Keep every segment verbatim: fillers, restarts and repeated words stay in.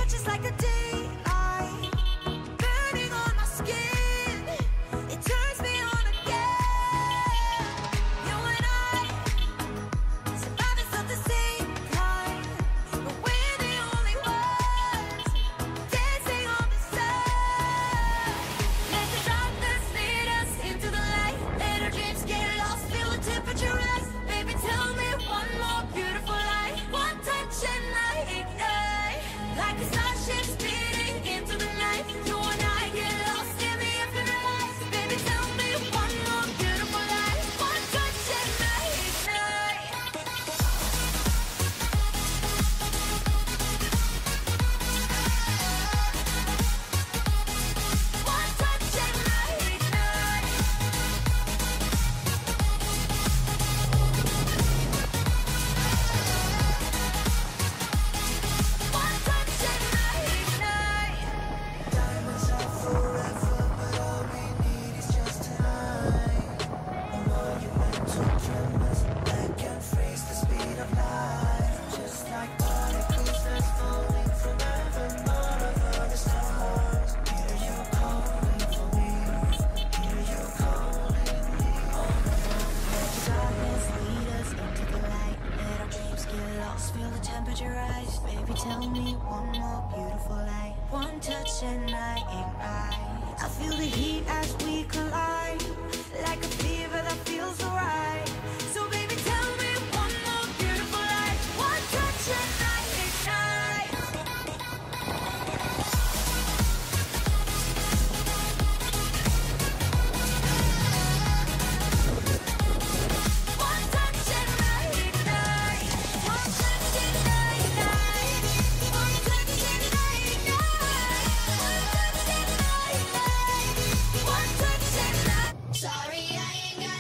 touches like the daylight, burning on my skin. It turns me on again. You and I, survivors of the same kind, but we're the only ones dancing on the sun. Let the darkness lead us into the light. Let our dreams get lost, feel the temperature rise. Baby, tell me one more beautiful light. One touch and I ignite, like a starship speeding into the night. You and I get lost in the infinite light. Baby, tell me one more beautiful light. One touch and I ignite. One touch and I ignite. One touch and I ignite. Diamonds are forever, but all we need is just tonight. A monumental tremors that can freeze the speed of light. Just like particles that's falling from heaven, all over the stars. Hear you calling for me, hear you calling me. Let the darkness lead us into the light. Let our dreams get lost, feel the temperature rise. Baby, tell me one more beautiful light. One touch and I ignite. I feel the heat as we collide, like a fever that feels alright. So baby, tell me one more beautiful light. One touch and I ignite. One touch and I ignite. One touch and I ignite. One touch and I ignite. One touch and I ignite. One touch and I. Sorry, I ain't got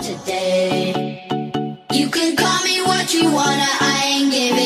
today. You can call me what you wanna, I ain't giving